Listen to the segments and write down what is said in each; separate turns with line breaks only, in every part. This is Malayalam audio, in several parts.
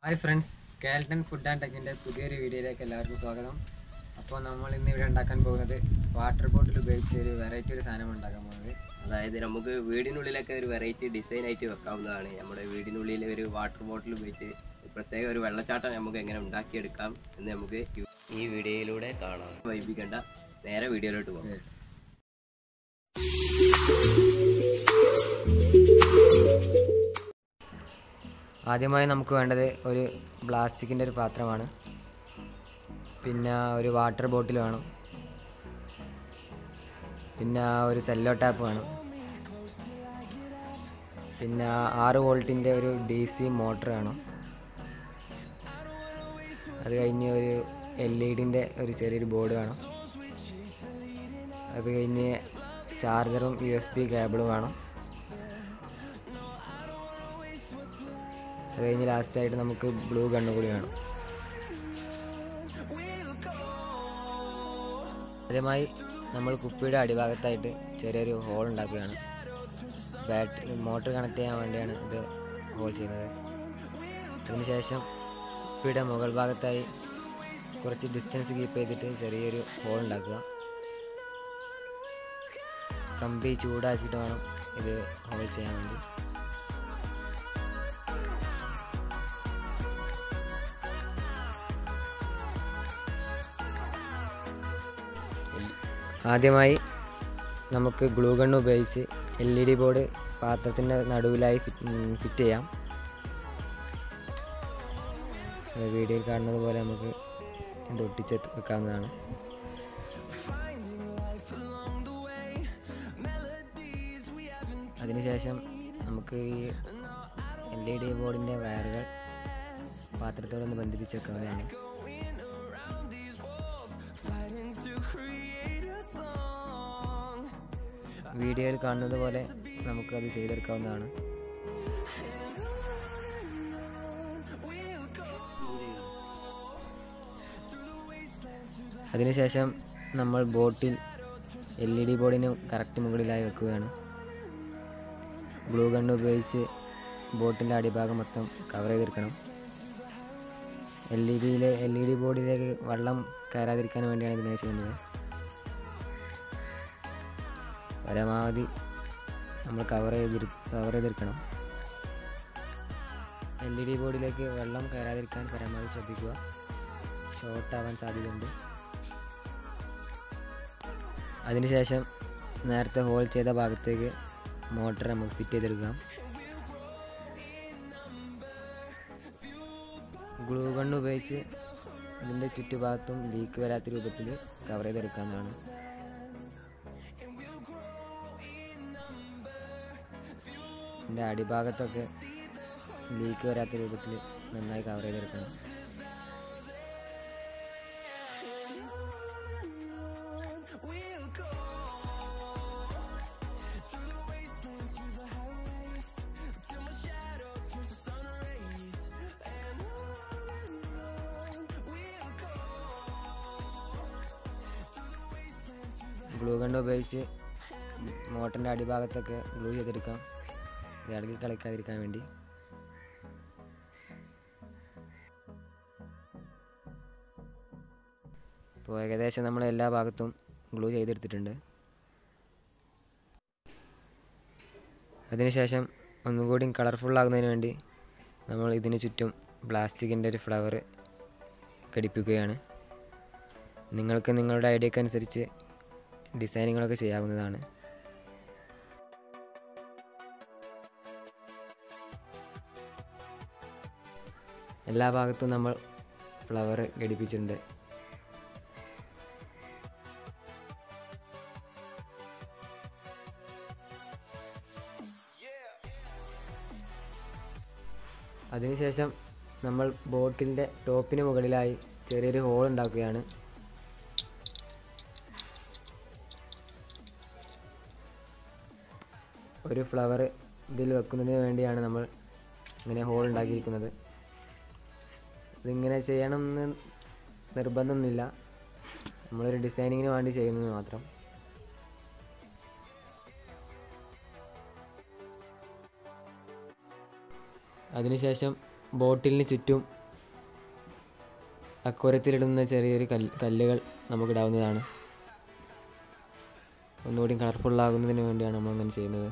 ഹായ് ഫ്രണ്ട്സ്, കേൾട്ടൺ ഫുഡ് ആൻഡ് ടെക്കിൻ്റെ പുതിയൊരു വീഡിയോയിലേക്ക് എല്ലാവർക്കും സ്വാഗതം. അപ്പോൾ നമ്മൾ ഇന്ന് ഇവിടെ ഉണ്ടാക്കാൻ പോകുന്നത് വാട്ടർ ബോട്ടിൽ ഉപയോഗിച്ച് ഒരു വെറൈറ്റി സാധനം ഉണ്ടാക്കാൻ പോകുന്നത്.
അതായത് നമുക്ക് വീടിനുള്ളിലൊക്കെ ഒരു വെറൈറ്റി ഡിസൈൻ ആയിട്ട് വെക്കാവുന്നതാണ്. നമ്മുടെ വീടിനുള്ളിൽ ഒരു വാട്ടർ ബോട്ടിൽ ഉപയോഗിച്ച് പ്രത്യേക ഒരു വെള്ളച്ചാട്ടം നമുക്ക് എങ്ങനെ ഉണ്ടാക്കിയെടുക്കാം എന്ന് നമുക്ക് ഈ വീഡിയോയിലൂടെ കാണാം. വൈകിക്കേണ്ട, നേരെ വീഡിയോയിലോട്ട് പോകാം.
ആദ്യമായി നമുക്ക് വേണ്ടത് ഒരു പ്ലാസ്റ്റിക്കിൻ്റെ ഒരു പാത്രമാണ്. പിന്നെ ഒരു വാട്ടർ ബോട്ടിൽ വേണം. പിന്നെ ഒരു സെല്ലോ ടാപ്പ് വേണം. പിന്നെ 6 വോൾട്ടിൻ്റെ ഒരു DC മോട്ടർ വേണം. അത് കഴിഞ്ഞ് ഒരു LED-ൻ്റെ ഒരു ചെറിയൊരു ബോർഡ് വേണം. അത് കഴിഞ്ഞ് ചാർജറും USB കേബിളും വേണം. അത് കഴിഞ്ഞ് ലാസ്റ്റായിട്ട് നമുക്ക് ബ്ലൂ ഗണ്ണ് കൂടി വേണം. ആദ്യമായി നമ്മൾ കുപ്പിയുടെ അടിഭാഗത്തായിട്ട് ചെറിയൊരു ഹോൾ ഉണ്ടാക്കുകയാണ്. മോട്ടർ കണക്ട് ചെയ്യാൻ വേണ്ടിയാണ് ഇത് ഹോൾ ചെയ്യുന്നത്. അതിനുശേഷം കുപ്പിയുടെ മുകൾ ഭാഗത്തായി കുറച്ച് ഡിസ്റ്റൻസ് കീപ്പ് ചെയ്തിട്ട് ചെറിയൊരു ഹോൾ ഉണ്ടാക്കുക. കമ്പി ചൂടാക്കിയിട്ട് വേണം ഇത് ഹോൾ ചെയ്യാൻ വേണ്ടി. ആദ്യമായി നമുക്ക് ഗ്ലൂ ഗണ്ണ് ഉപയോഗിച്ച് LED ബോർഡ് പാത്രത്തിൻ്റെ നടുവിലായി ഫിറ്റ് ചെയ്യാം. വീഡിയോയിൽ കാണുന്നത് പോലെ നമുക്ക് ഇത് ഒട്ടിച്ച് വെക്കാവുന്നതാണ്. അതിനുശേഷം നമുക്ക് ഈ LED ബോർഡിൻ്റെ വയറുകൾ പാത്രത്തോടൊന്ന് ബന്ധിപ്പിച്ച് വെക്കാവുന്നതാണ്. വീഡിയോയിൽ കാണുന്നത് പോലെ നമുക്കത് ചെയ്തെടുക്കാവുന്നതാണ്. അതിനുശേഷം നമ്മൾ ബോട്ടിൽ LED ബോർഡിന് കറക്റ്റ് മുകളിലായി വെക്കുകയാണ്. ഗ്ലൂ ഗണ്ണ് ഉപയോഗിച്ച് ബോട്ടിൻ്റെ അടിഭാഗം മൊത്തം കവർ ചെയ്തെടുക്കണം. LED ബോർഡിലേക്ക് വെള്ളം കയറാതിരിക്കാൻ വേണ്ടിയാണ് ഇതിനെ ചെയ്യുന്നത്. പരമാവധി നമ്മൾ കവർ ചെയ്തെടുക്കണം. LED ബോർഡിലേക്ക് വെള്ളം കയറാതിരിക്കാൻ പരമാവധി ശ്രദ്ധിക്കുക. ഷോർട്ട് ആവാൻ സാധ്യതയുണ്ട്. അതിനുശേഷം നേരത്തെ ഹോൾ ചെയ്ത ഭാഗത്തേക്ക് മോട്ടർ നമുക്ക് ഫിറ്റ് ചെയ്തെടുക്കാം. ഗ്ലൂ ഗണ്ണ് ഉപയോഗിച്ച് ഇതിൻ്റെ ചുറ്റുഭാഗത്തും ലീക്ക് വരാത്ത രൂപത്തിൽ കവർ ചെയ്തെടുക്കാവുന്നതാണ്. ഇതിൻ്റെ അടിഭാഗത്തൊക്കെ ലീക്ക് വരാത്ത രൂപത്തിൽ നന്നായി കവർ ചെയ്തെടുക്കണം. ഗ്ലൂ ഗണ്ണ് ഉപയോഗിച്ച് മോട്ടറിൻ്റെ അടിഭാഗത്തൊക്കെ ഗ്ലൂ ചെയ്തെടുക്കാം, ഇളകി കളിക്കാതിരിക്കാൻ വേണ്ടി. ഇപ്പോൾ ഏകദേശം നമ്മൾ എല്ലാ ഭാഗത്തും ഗ്ലൂ ചെയ്തെടുത്തിട്ടുണ്ട്. അതിനുശേഷം ഒന്നുകൂടി കളർഫുള്ളാകുന്നതിന് വേണ്ടി നമ്മൾ ഇതിന് ചുറ്റും പ്ലാസ്റ്റിക്കിൻ്റെ ഒരു ഫ്ലവർ ഘടിപ്പിക്കുകയാണ്. നിങ്ങൾക്ക് നിങ്ങളുടെ ഐഡിയക്കനുസരിച്ച് ഡിസൈനുകളൊക്കെ ചെയ്യാവുന്നതാണ്. എല്ലാ ഭാഗത്തും നമ്മൾ ഫ്ലവർ ഘടിപ്പിച്ചിട്ടുണ്ട്. അതിനുശേഷം നമ്മൾ ബോട്ടിൻ്റെ ടോപ്പിന് മുകളിലായി ചെറിയൊരു ഹോൾ ഉണ്ടാക്കുകയാണ്. ഒരു ഫ്ലവർ ഇതിൽ വെക്കുന്നതിന് വേണ്ടിയാണ് നമ്മൾ ഇങ്ങനെ ഹോൾ ഉണ്ടാക്കിയിരിക്കുന്നത്. ഇതിങ്ങനെ ചെയ്യണമെന്ന് നിർബന്ധമൊന്നുമില്ല, നമ്മളൊരു ഡിസൈനിങ്ങിന് വേണ്ടി ചെയ്യുന്നത് മാത്രം. അതിനുശേഷം ബോട്ടിലിന് ചുറ്റും അക്വരത്തിലിടുന്ന ചെറിയൊരു കല്ലുകൾ നമുക്കിടാവുന്നതാണ്. ഒന്നുകൂടി കളർഫുള്ളാകുന്നതിന് വേണ്ടിയാണ് നമ്മളങ്ങനെ ചെയ്യുന്നത്.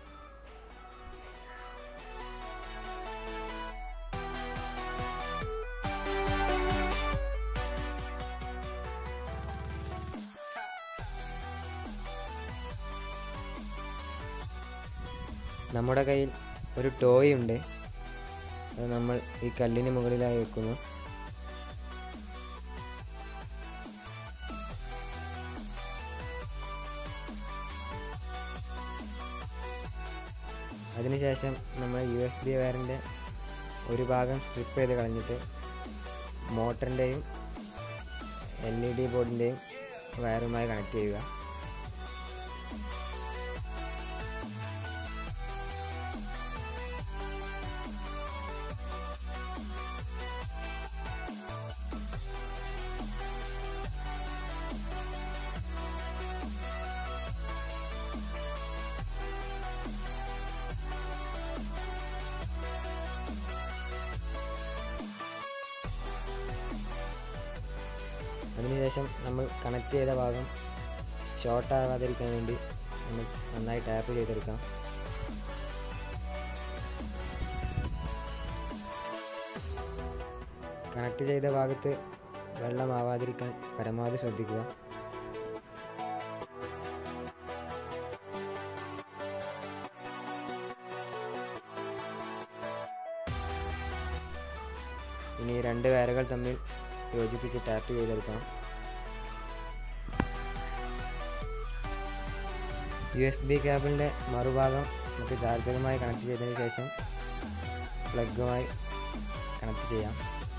നമ്മുടെ കയ്യിൽ ഒരു ടോയ് ഉണ്ട്. അത് നമ്മൾ ഈ കല്ലിന് മുകളിലായി വെക്കുന്നു. അതിനുശേഷം നമ്മൾ USB വയറിൻ്റെ ഒരു ഭാഗം സ്ട്രിപ്പ് ചെയ്ത് കളഞ്ഞിട്ട് മോട്ടറിൻ്റെയും LED ബോർഡിൻ്റെയും വയറുമായി കണക്ട് ചെയ്യുക. അതിനുശേഷം നമ്മൾ കണക്ട് ചെയ്ത ഭാഗം ഷോർട്ട് ആവാതിരിക്കാൻ വേണ്ടി നമ്മൾ നന്നായി ടാപ്പ് ചെയ്തെടുക്കാം. കണക്ട് ചെയ്ത ഭാഗത്ത് വെള്ളമാവാതിരിക്കാൻ പരമാവധി ശ്രദ്ധിക്കുക. ഇനി രണ്ട് വയറുകൾ തമ്മിൽ യോജിപ്പിച്ച് ടാപ്പ് ചെയ്തെടുക്കാം. USB കേബിളിൻ്റെ മറുഭാഗം നമുക്ക് ചാർജറുമായി കണക്ട് ചെയ്തതിന് ശേഷം പ്ലഗുമായി കണക്ട് ചെയ്യാം.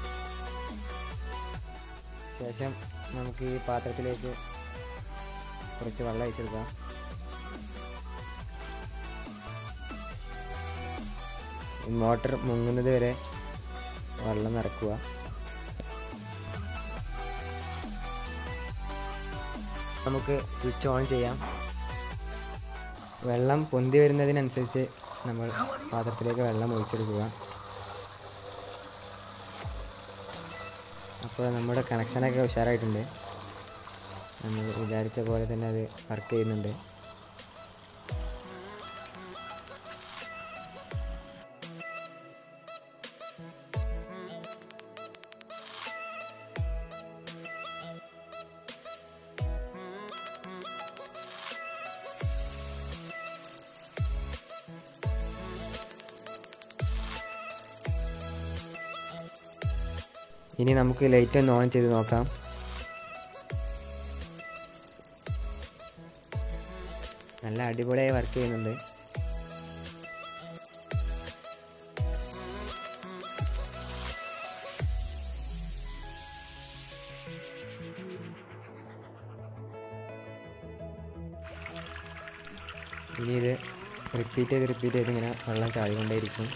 ശേഷം നമുക്ക് ഈ പാത്രത്തിലേക്ക് കുറച്ച് വെള്ളം ഒഴിച്ചെടുക്കാം. മോട്ടർ മുങ്ങുന്നത് വരെ വെള്ളം നിറക്കുക. നമുക്ക് സ്വിച്ച് ഓൺ ചെയ്യാം. വെള്ളം പൊന്തി വരുന്നതിനനുസരിച്ച് നമ്മൾ പാത്രത്തിലേക്ക് വെള്ളം ഒഴിച്ചെടുക്കുക. അപ്പോൾ നമ്മുടെ കണക്ഷനൊക്കെ ഉഷാറായിട്ടുണ്ട്. നമ്മൾ വിചാരിച്ച പോലെ തന്നെ അത് വർക്ക് ചെയ്യുന്നുണ്ട്. ഇനി നമുക്ക് ലൈറ്റ് ഒന്ന് ഓൺ ചെയ്ത് നോക്കാം. നല്ല അടിപൊളിയായി വർക്ക് ചെയ്യുന്നുണ്ട്. ഇനി ഇത് റിപ്പീറ്റ് ചെയ്ത് ഇങ്ങനെ വെള്ളം ചാടിക്കൊണ്ടേയിരിക്കും.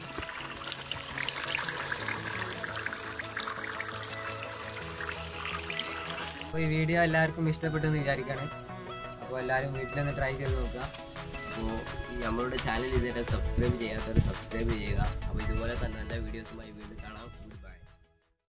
അപ്പോൾ ഈ വീഡിയോ എല്ലാവർക്കും ഇഷ്ടപ്പെട്ടെന്ന് വിചാരിക്കുകയാണ്. അപ്പോൾ എല്ലാവരും വീട്ടിലൊന്ന് ട്രൈ ചെയ്ത് നോക്കുക.
അപ്പോൾ ഈ നമ്മളുടെ ചാനൽ ഇതുവരെ സബ്സ്ക്രൈബ് ചെയ്യാത്തവർ സബ്സ്ക്രൈബ് ചെയ്യുക. അപ്പോൾ ഇതുപോലെ തന്നെ നല്ല വീഡിയോസുമായി വീണ്ടും കാണാം.